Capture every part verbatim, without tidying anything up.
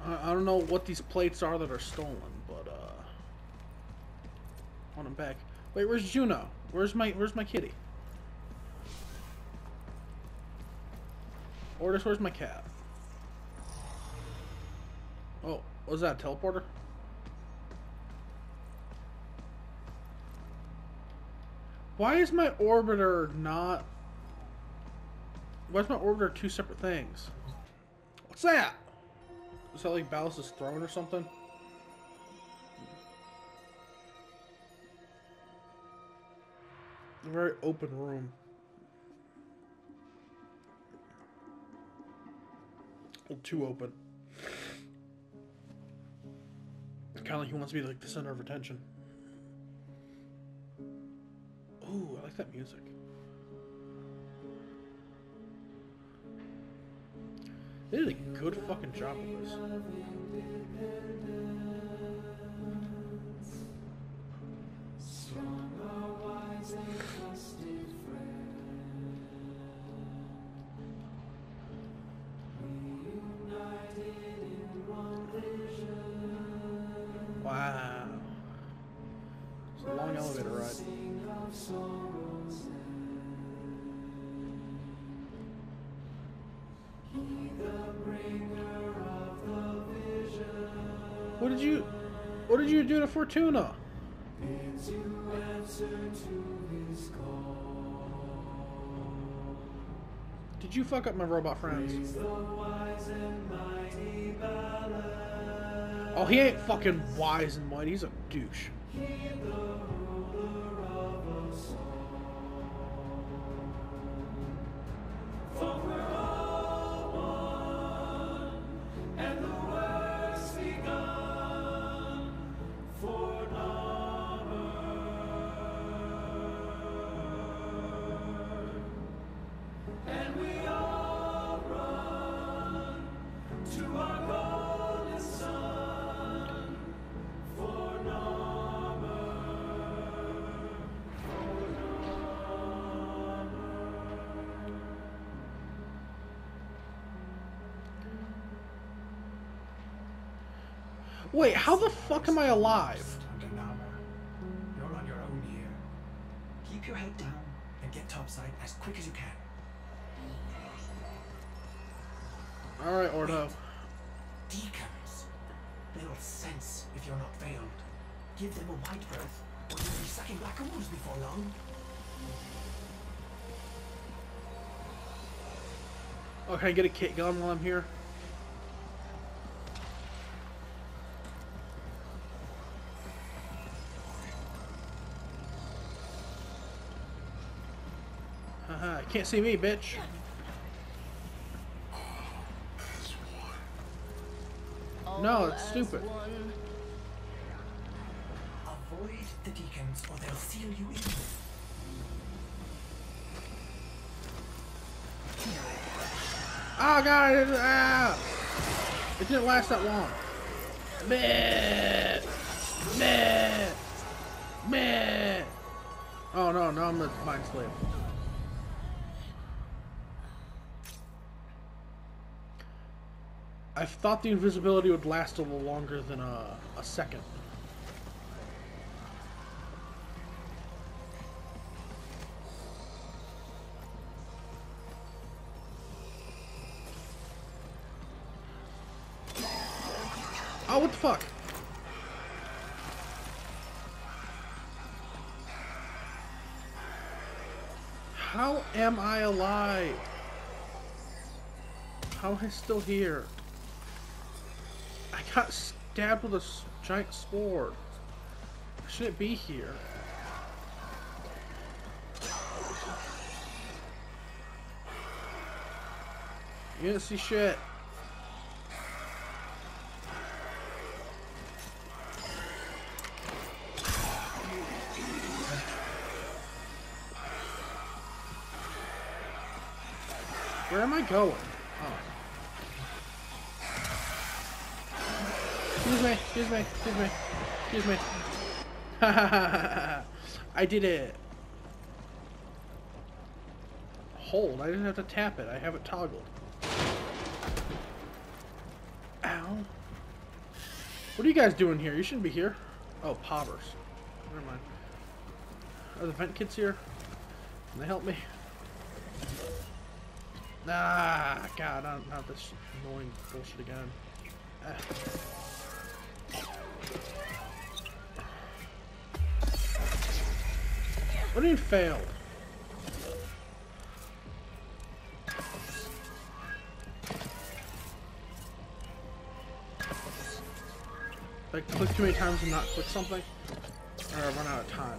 I, I don't know what these plates are that are stolen, but uh, I want them back. Wait, where's Juno? Where's my Where's my kitty? Orders, where's my cat? Oh, was that a teleporter? Why is my orbiter not... Why is my orbiter two separate things? What's that? Is that like Ballas's throne or something? A very open room. A little too open. Kind of like he wants to be like the center of attention. Ooh, I like that music. They did a good fucking job with this. Wow. It's a long elevator ride. What did you What did you do to Fortuna? Did you fuck up my robot friends? Oh, he ain't fucking wise and mighty. He's a douche. Wait, how the fuck am I alive? You're on your own here. Keep your head down and get topside as quick as you can. Alright, Ordo. Wait. Deacons. Little sense if you're not veiled. Give them a white berth, or you'll be sucking black ooze before long. Oh, can I get a kit gun while I'm here? Haha, you can't see me, bitch. No, it's stupid. Avoid the deacons or they'll seal you in. Oh god, it, ah! It didn't last that long. Meh! Meh! Meh! Oh no, no, I'm a mind slave. I thought the invisibility would last a little longer than a, a second. Oh, what the fuck? How am I alive? How am I still here? I got stabbed with a giant sword. I shouldn't be here. You didn't see shit. Where am I going? Oh. Excuse me, excuse me, excuse me, excuse me. I did it. Hold, I didn't have to tap it. I have it toggled. Ow. What are you guys doing here? You shouldn't be here. Oh, poppers. Never mind. Are the vent kids here? Can they help me? Ah, God, not, not this annoying bullshit again. Ah. What do you mean failed? Like, click too many times and not click something? Or I run out of time.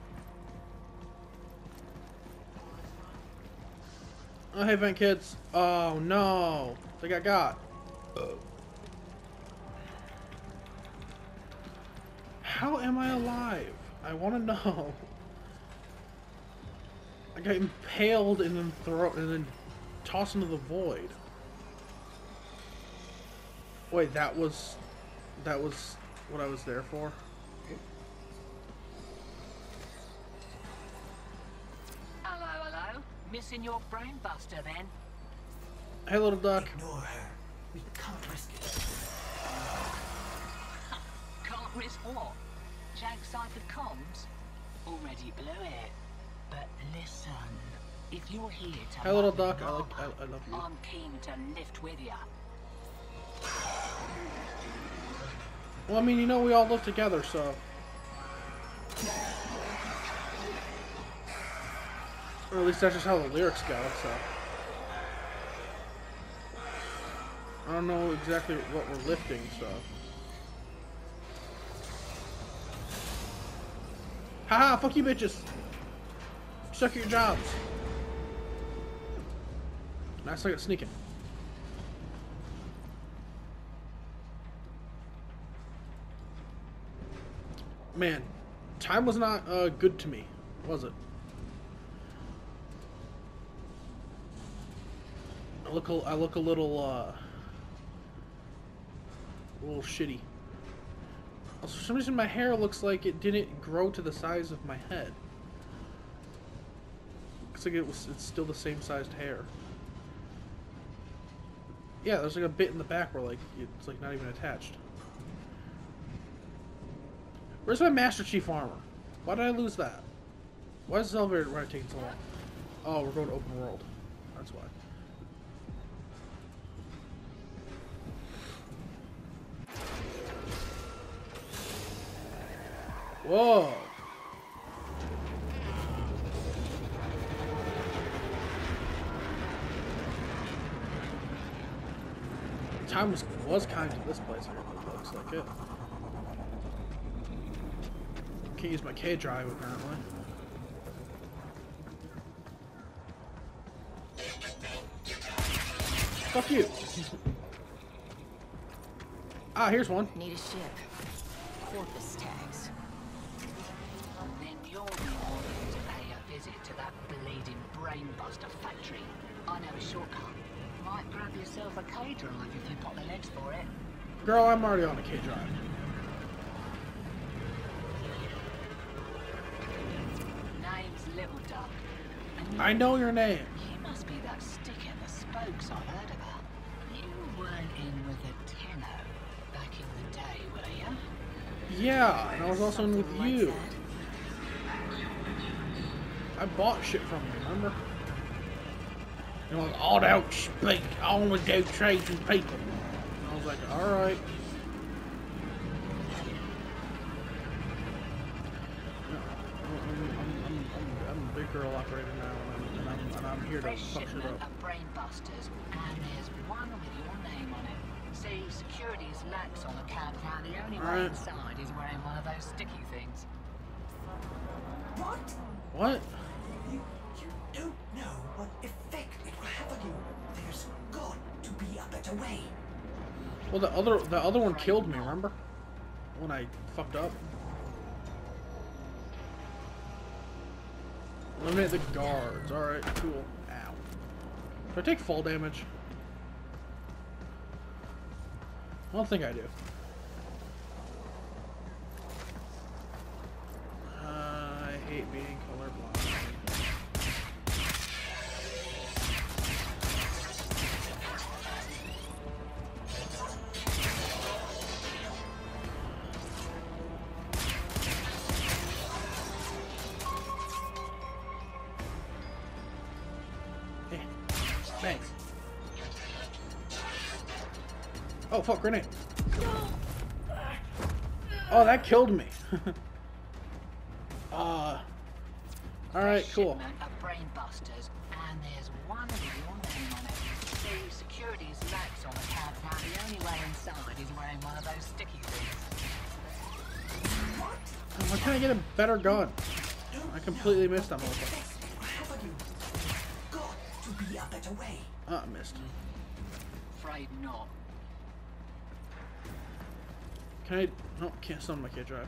Oh, hey, vent kids. Oh, no. They got got. How am I alive? I want to know. I got impaled and then thrown and then tossed into the void. Wait, that was that was what I was there for? Hello, hello. Missing your brain buster then? Hey, little duck. Ignore her. We can't risk it. Can't risk what? Jag ciphered comms? Already blew it. But listen, if you're here to Hey, little love duck. I like. I, I love you. I'm keen to lift with ya. Well, I mean, you know, we all live together, so. Or at least that's just how the lyrics go, so. I don't know exactly what we're lifting, so. Haha, fuck you bitches! Suck at your jobs! Now I suck at sneaking. Man, time was not uh, good to me, was it? I look a, I look a little, uh, a little shitty. Also, for some reason my hair looks like it didn't grow to the size of my head. Looks like it was, it's still the same sized hair. Yeah, there's like a bit in the back where like, it's like not even attached. Where's my Master Chief armor? Why did I lose that? Why is this elevator ride taking so long? Oh, we're going to open world. That's why. Whoa! Time was, was kind to this place, it looks like it. Can't use my K drive apparently. Fuck you! Ah, here's one. Need a ship. Corpus tags. Then you'll be ordered to pay a visit to that bleeding brainbuster factory. I know a shortcut. Might grab yourself a K drive if you've got the legs for it. Girl, I'm already on a K drive. Name's Little Duck. And I know your name. you must be that stick in the spokes I've heard about. You weren't in with a tenno back in the day, were you? Yeah, and I was also in with Something like you. that. I bought shit from you, remember? You know, like, I don't speak, I only do trades with people. And I was like, alright. I'm a big girl operator now, and I'm, and I'm, and I'm here to Fresh fuck shit shipment up. of brainbusters, and there's one with your name on it. See, security is lax on account of how the only way Alright. inside is wearing one of those sticky things. What? What? You, you don't know what effect it will have on you. There's got to be a better way. Well, the other the other one killed me, remember? When I fucked up. Eliminate the guards. Alright, cool. Ow. Do I take fall damage? I don't think I do. Uh, I hate being colorblind. Oh fuck, grenade. Oh, that killed me. uh. Alright, cool. Shipment of brain busters, and there's one with your name on it. See, security's lax on account now. The only way inside is wearing one of those sticky things. Why can't I get a better gun? I completely missed that motherfucker. Haven't you got to be a better way? Ah, I missed. Afraid not. Can I? No, can't summon my K drive.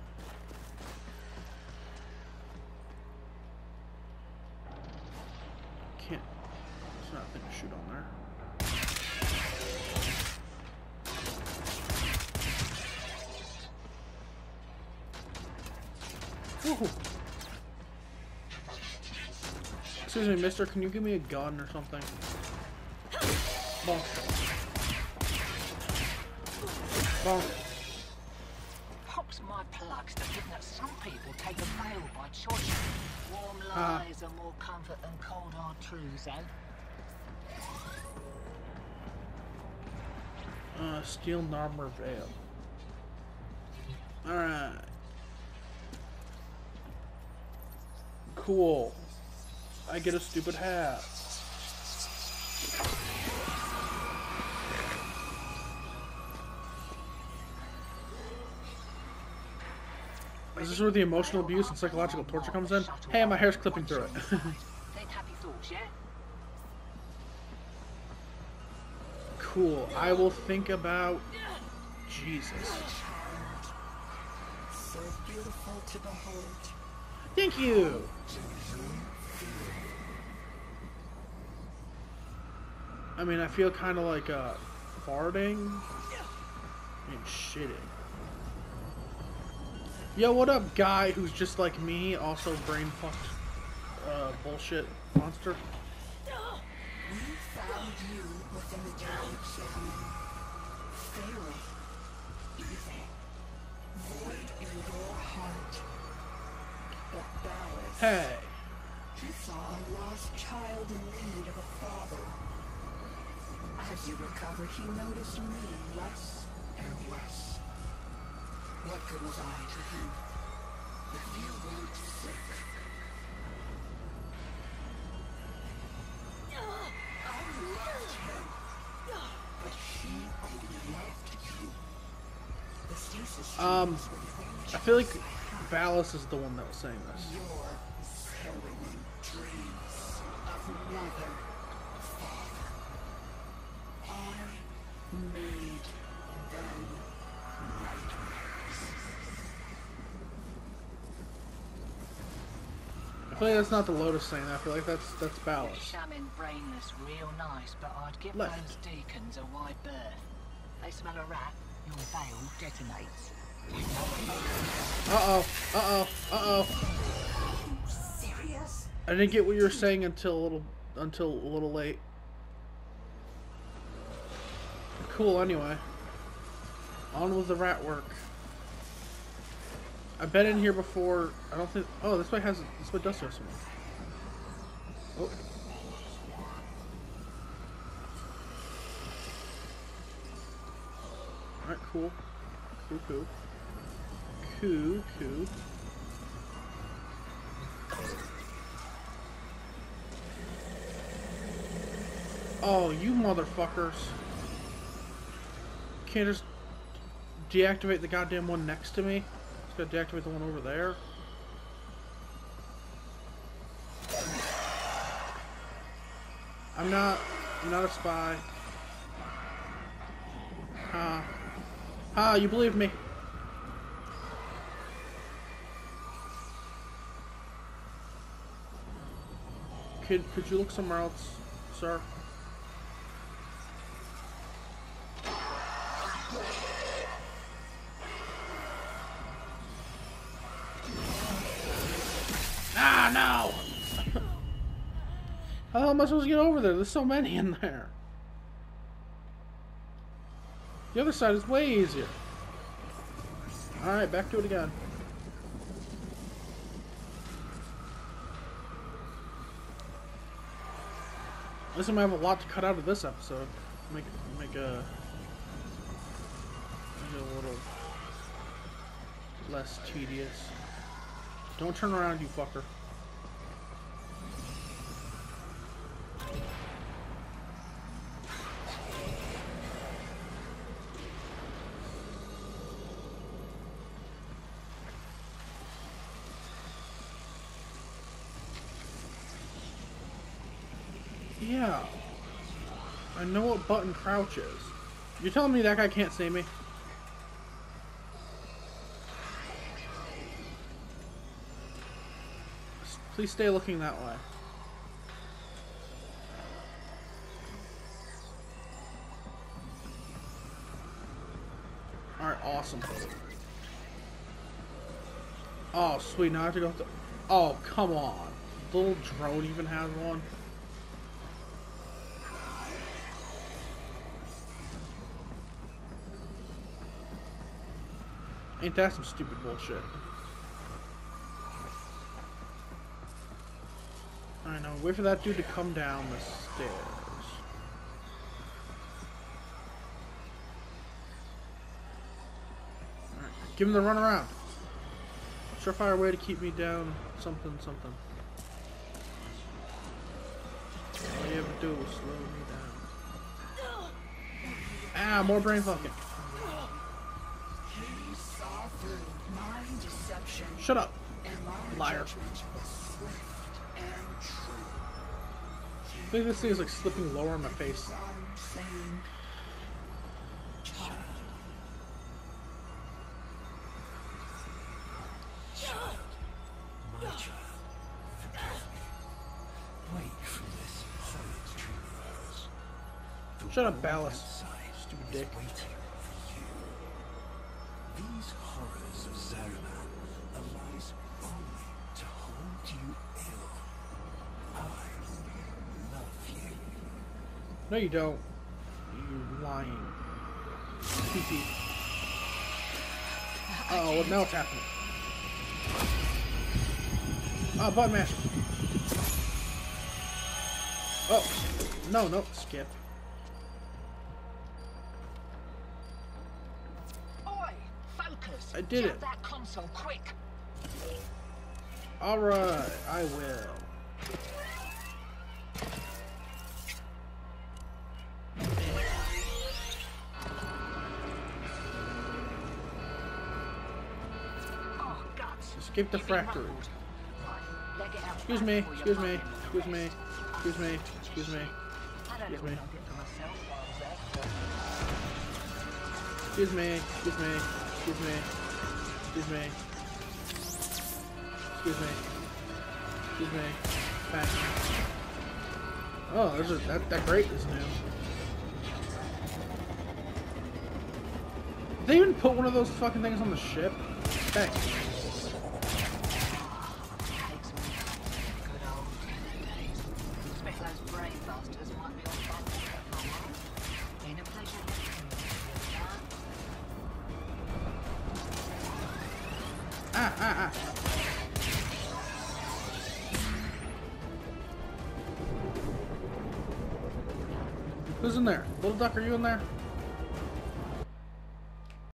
Can't. There's nothing to shoot on there. Woohoo! Excuse me, mister, can you give me a gun or something? Bonk. Bonk. Pops my plugs to think that some people take a veil by choice. Warm Ah. lies are more comfort than cold hard truths, eh? Uh, steel armor veil. Alright. Cool. I get a stupid hat. Is this where the emotional abuse and psychological torture comes in? Hey, my hair's clipping through it. Then happy thoughts, yeah? Cool. I will think about Jesus. So beautiful to behold. Thank you. I mean, I feel kind of like uh, farting and shitting. Yo, what up, guy who's just like me, also brain fucked, uh, bullshit monster? We found you within the direction. Pharaoh. Evil. Void in your heart. But ballast. Hey. You saw a lost child in need of a father. As you recovered, he noticed me less and less. What good was I to him? If you weren't sick. I loved him, but he only loved you. The stasis Um, streams were I feel like Valis is the one that was saying this. your harrowing dreams of mother, father. I made them nightmares. I feel like that's not the Lotus saying that. I feel like that's that's Valis. Shamming brainless, real nice, but I'd give Left. those deacons a wide berth. They smell a rat, your veil detonates. Uh oh. Uh oh. Uh oh. Serious? I didn't get what you were saying until a little until a little late. Cool. Anyway, on with the rat work. I've been in here before. I don't think. Oh, this way has. This way does have someone. Oh. All right. Cool. Cool. Cool. Cool. Cool. Oh, you motherfuckers! Can't just deactivate the goddamn one next to me. Just gotta deactivate the one over there. I'm not. I'm not a spy. Ha. Ha, you believe me. Could, could you look somewhere else, sir? Ah, no! How the hell am I supposed to get over there? There's so many in there. The other side is way easier. Alright, back to it again. At least I'm gonna have a lot to cut out of this episode. Make make a a little less tedious. Don't turn around, you fucker. Yeah. I know what button crouch is. You're telling me that guy can't see me? Please stay looking that way. Alright, awesome. Oh, sweet. Now I have to go to... Oh, come on. The little drone even has one. Ain't that some stupid bullshit? I know. Wait for that dude to come down the stairs. Alright, give him the run around. Surefire way to keep me down. Something, something. All you ever do is slow me down. Ah, more brain fucking. Shut up, liar. I think this thing is like slipping lower on my face. Shut up, Ballast. Stupid dick. These horrors of Zariman arise only to hold you ill. I love you. No, you don't. You lying. P T. Uh oh, what now what's happening? Oh, button mash. Oh, no, no, skip. I did it. That console, quick. All right, I will. Oh, guts. Escape the factory. Excuse me, excuse me, excuse me, excuse me, excuse me, excuse me. Excuse me, excuse me, excuse me, excuse me, excuse me, excuse me, back. Oh, there's a, that, that grate is new. Did they even put one of those fucking things on the ship? Thanks. Ah, ah, ah. Who's in there? Little Duck, are you in there?